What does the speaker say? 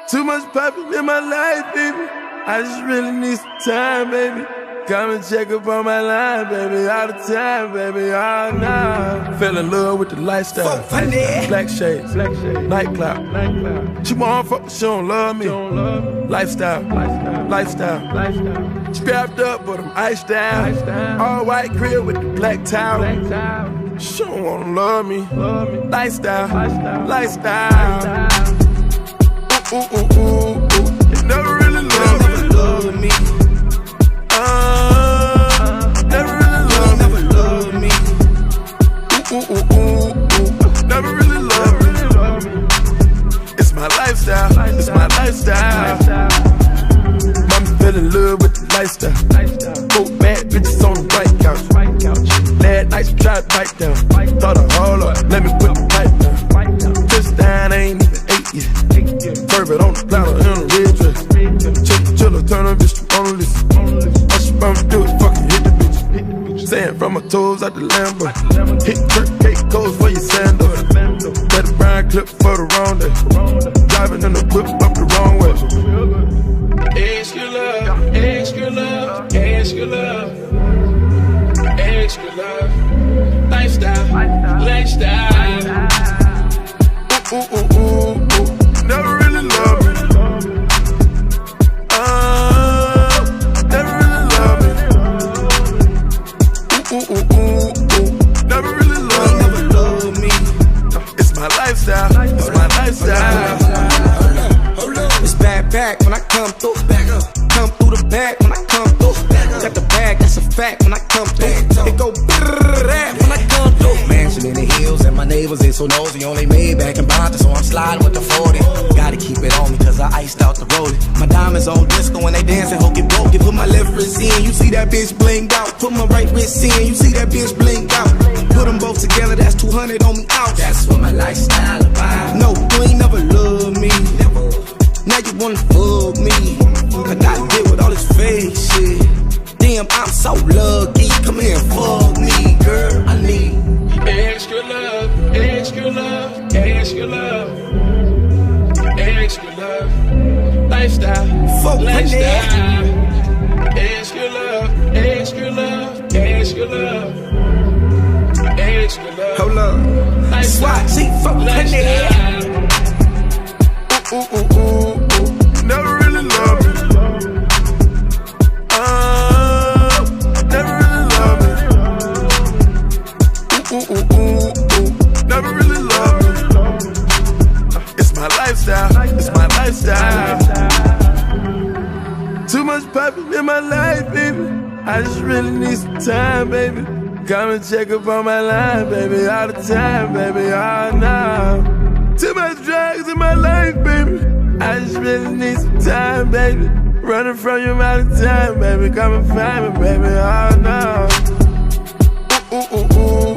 Too much poppin' in my life, baby. I just really need some time, baby. Come and check up on my line, baby. All the time, baby. Oh, nah. Fell in love with the lifestyle. Black shades, nightclub. She want fuck, she don't love me. Lifestyle. Strapped up, but I'm iced down. All white crib with the black towel. She don't wanna love me. Lifestyle. Ooh, ooh, ooh, ooh. You never really love me. Never really love me. Ooh, ooh, ooh, ooh. Never really love me. It's my lifestyle. Mama fell in love with the lifestyle. 4 bad bitches on the white couch. Last night she tried to bite down. Thought her hold up, let me put the pipe down. Touchdown, I ain't even 8 yet. Perfect on the platter in a red dress. Chiller, turn her bitch to on the list. All she bound to do is fucking hit the bitch. Sand from my toes out the Lambo. Hit Kirk cake goes for your sandal. Got a brown clip for the wrong day. Driving in the whip up the wrong way. Extra love, extra love, extra love, extra love. Lifestyle. Ooh, ooh, ooh, ooh. Never really love me. Never really love me. Ooh, ooh, ooh, ooh. Never really love me. It's my lifestyle. It's back when I come through. Come through the back when I come through. Got the bag, that's a fact when I come through. It go when I come through. Mansion in the hills and my neighbors ain't so nosy. Only made back in Bonta, so I'm sliding with the 40. Gotta keep it on me cause I iced out the road. My diamonds on disco when they dancing, hope it broke. Put my left wrist in, you see that bitch blinged out. Put my right wrist in, you see that bitch blinged out. Put them both together, that's 200 on me out. That's what my lifestyle about. No, you ain't never loved me. Now you wanna fuck me. I gotta deal with all this fake shit. Damn, I'm so lucky. Come here and fuck me, girl. I need extra love, extra love, extra love, extra love. Lifestyle. Extra love, extra love, extra love, extra love. Hold up. SWAT team, fuck lifestyle. Ooh, ooh, ooh, ooh. Never really love me. Never really love me. Ooh, ooh, ooh, ooh. Never really love me. It's my lifestyle. Too much poppin' in my life, baby. I just really need some time, baby. Come and check up on my line, baby. All the time, baby. Oh, nah. Too much drugs in my life, baby. I just really need some time, baby. Running from you all the time, baby. Come and find me, baby. Oh, no. Ooh, ooh, ooh, ooh.